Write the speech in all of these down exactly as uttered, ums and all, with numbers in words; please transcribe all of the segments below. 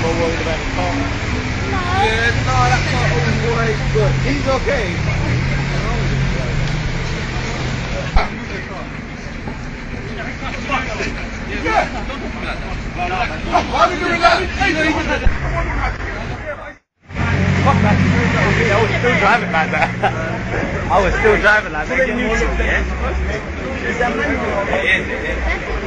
more worried about the car? No. Yeah, no, that car always worried, but he's okay. Yeah. Why are we doing that? Fuck that. I was still driving like that. I was still driving like that. Yeah? Is that manual? It is, it is.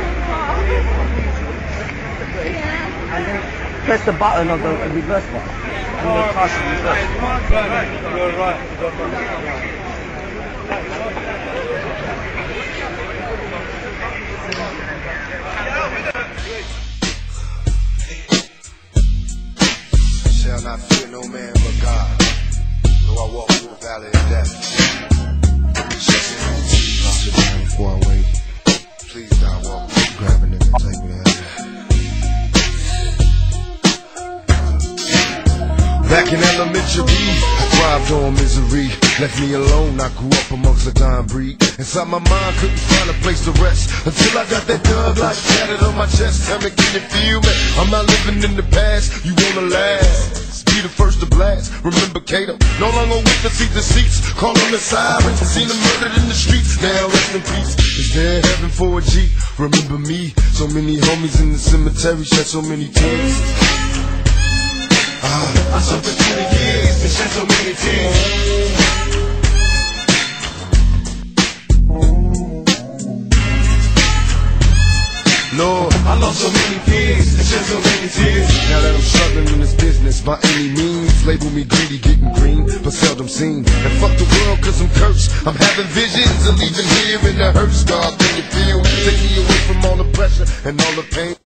Yeah. And then press the button of the reverse button. And the car should reverse. You're right. Shall not fear no man but God, though I walk through the valley of death. Shut your hands, sit down before I wait. Please God walk with me, grabbing it and take me out. Back in elementary, I thrived on misery. Left me alone, I grew up amongst a dying breed. Inside my mind, couldn't find a place to rest until I got that thug like tatted on my chest. Tell me, can you feel me? I'm not living in the past, you wanna last. Be the first to blast. Remember Cato, no longer with the seat the seats. Call on the sirens, seen them murdered in the streets. Now rest in peace. Is there heaven for a G? Remember me, so many homies in the cemetery, shed so many tears. Ah, I suffered through the years and shed so many tears. Lord, I lost so many kids and shed so many tears. Now that I'm struggling in this business by any means, label me greedy, getting green, but seldom seen. And fuck the world cause I'm cursed. I'm having visions of leaving here in the hearse. God, can you feel me? Take me away from all the pressure and all the pain.